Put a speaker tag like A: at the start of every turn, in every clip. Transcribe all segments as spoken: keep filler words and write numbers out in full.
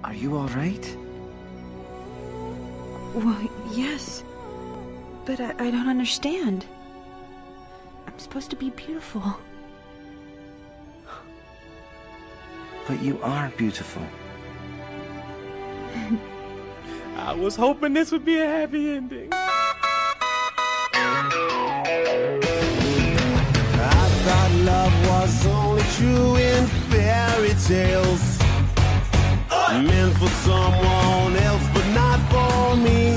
A: Are you all right?
B: Well, yes. But I, I don't understand. I'm supposed to be beautiful.
A: But you are beautiful.
C: I was hoping this would be a happy ending.
D: I thought love was only true in fairy tales, meant for someone else but not for me.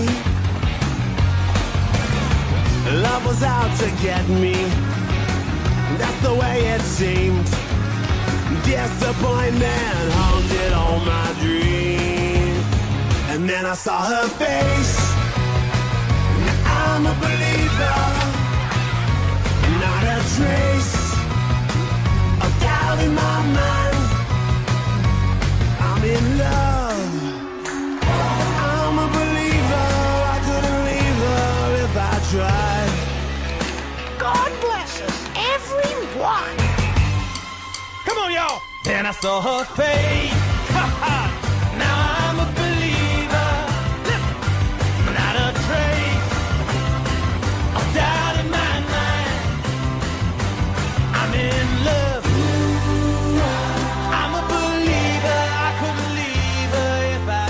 D: Love was out to get me, that's the way it seemed. Disappointment haunted all my dreams. And then I saw her face. I'm a believer, not a trace of doubt in my mind. I'm in love, I'm a believer. I couldn't leave her if I tried.
E: God bless us, everyone.
C: Come on, y'all.
D: Then I saw her face.
C: Now I'm a believer, not a trace of doubt in my mind. I'm in love. I'm a believer. I couldn't leave her if I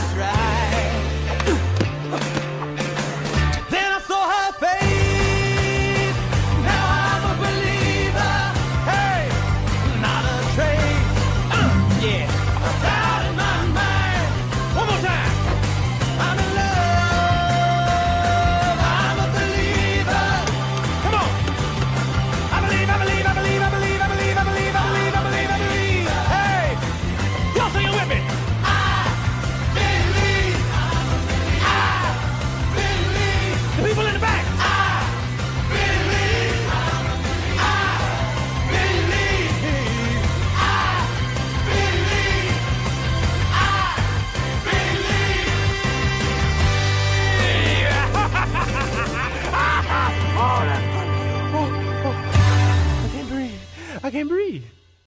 C: tried. Then I saw her face. Now I'm a believer. Hey, not a trace. Uh, yeah. Doubt in my mind. One more time. I'm in love. I'm a believer. Come on. I believe, I believe, I believe, I believe, I believe, I believe, I believe, I believe, I believe. Hey, y'all sing it with me. I believe. I believe. The people in the back. I believe. I believe. I believe. Oh, that's funny. Oh, oh. I can't breathe. I can't breathe.